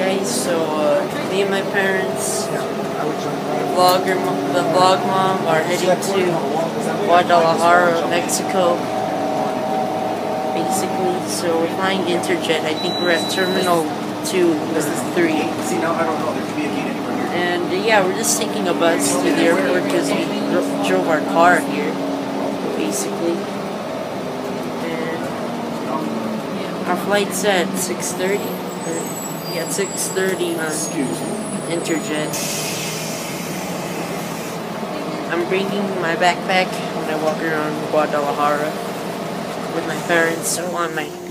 guys, so me and my parents, the vlog mom are heading to Guadalajara, Mexico, basically. So we're flying Interjet. I think we're at Terminal 2, this is 3. And yeah, we're just taking a bus to the airport because we drove our car here, basically. And our flight's at 6:30. Yeah, 6:30 on Interjet. I'm bringing my backpack when I walk around Guadalajara with my parents, so on my